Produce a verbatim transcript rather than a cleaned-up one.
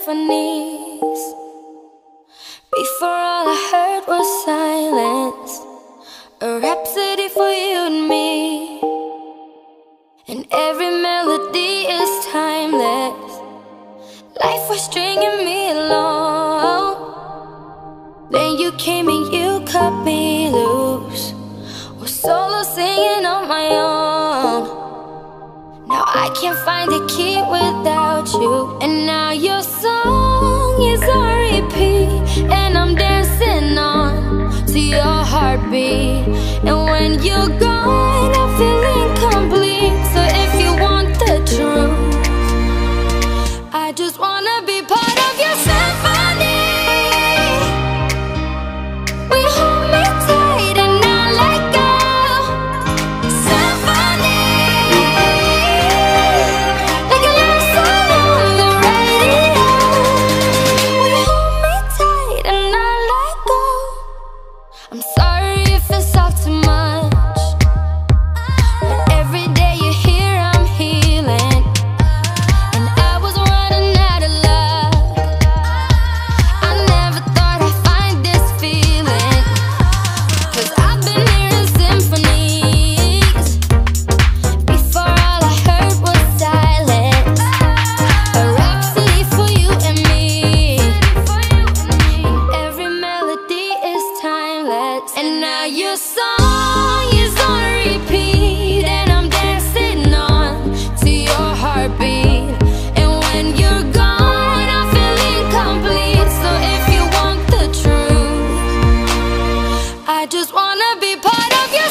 symphonies. Before all I heard was silence, a rhapsody for you and me. And every melody is timeless. Life was stringing me along. Then you came and you cut me loose. Was solo singing on my own. Now I can't find a key without you. And now your song is on repeat, and I'm dancing on to your heartbeat. And when you're gone, I feel incomplete. So if you want the truth, I just wanna be part of your symphony. We hold me tight and not let go. Symphony, like a love song on the radio. We hold me tight and not let go. I'm sorry if it's all too much, but every day you're here I'm healing. And I was running out of luck. I never thought I'd find this feeling, 'cause I've been hearing symphonies. Before all I heard was silence, a rhapsody for you and me. And every melody is timeless. And now your song is on repeat, and I'm dancing on to your heartbeat. And when you're gone, I feel incomplete. So if you want the truth, I just wanna be part of your